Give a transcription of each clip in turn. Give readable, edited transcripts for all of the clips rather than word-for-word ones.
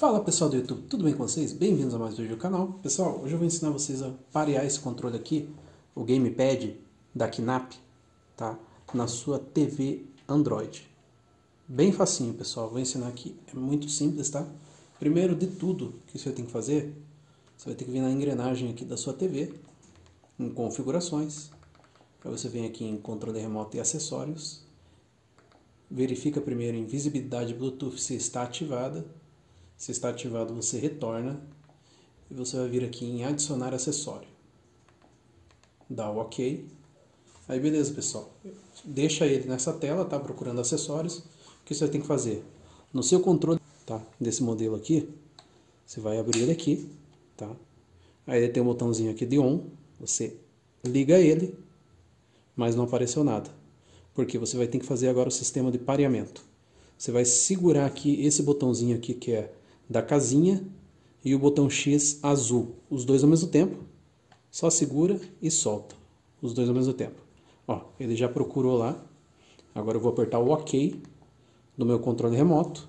Fala pessoal do YouTube, tudo bem com vocês? Bem-vindos a mais um vídeo do canal. Pessoal, hoje eu vou ensinar vocês a parear esse controle aqui, o Gamepad da Knapp, tá? Na sua TV Android. Bem facinho, pessoal, vou ensinar aqui, é muito simples, tá? Primeiro de tudo que você tem que fazer, você vai ter que vir na engrenagem aqui da sua TV, em configurações, aí você vem aqui em controle remoto e acessórios, verifica primeiro em visibilidade Bluetooth se está ativada. Se está ativado, você retorna e você vai vir aqui em adicionar acessório. Dá o OK. Aí beleza, pessoal. Deixa ele nessa tela, tá? Procurando acessórios. O que você tem que fazer? No seu controle, tá? Desse modelo aqui, você vai abrir ele aqui, tá? Aí ele tem um botãozinho aqui de ON. Você liga ele, mas não apareceu nada. Porque você vai ter que fazer agora o sistema de pareamento. Você vai segurar aqui esse botãozinho aqui que é da casinha e o botão X azul, os dois ao mesmo tempo. Só segura e solta, os dois ao mesmo tempo. Ó, ele já procurou lá. Agora eu vou apertar o OK no meu controle remoto.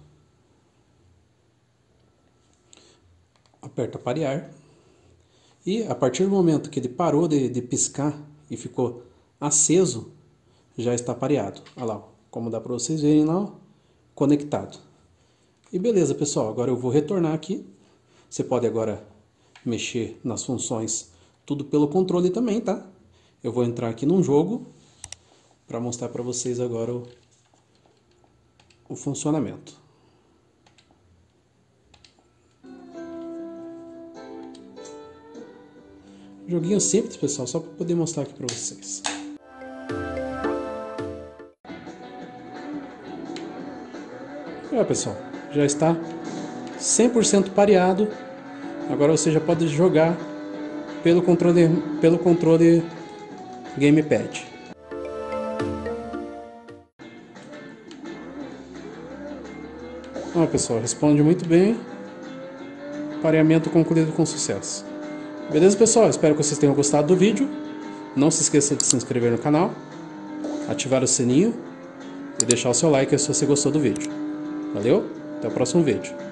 Aperta parear. E a partir do momento que ele parou de piscar e ficou aceso, já está pareado. Olha lá, como dá para vocês verem lá, ó, conectado. E beleza, pessoal, agora eu vou retornar aqui. Você pode agora mexer nas funções tudo pelo controle também, tá? Eu vou entrar aqui num jogo para mostrar para vocês agora o funcionamento. Joguinho simples, pessoal, só para poder mostrar aqui para vocês. Pessoal, já está 100% pareado. Agora você já pode jogar pelo controle Gamepad. Pessoal, responde muito bem. Pareamento concluído com sucesso. Beleza, pessoal? Espero que vocês tenham gostado do vídeo. Não se esqueça de se inscrever no canal, ativar o sininho e deixar o seu like se você gostou do vídeo. Valeu, até o próximo vídeo.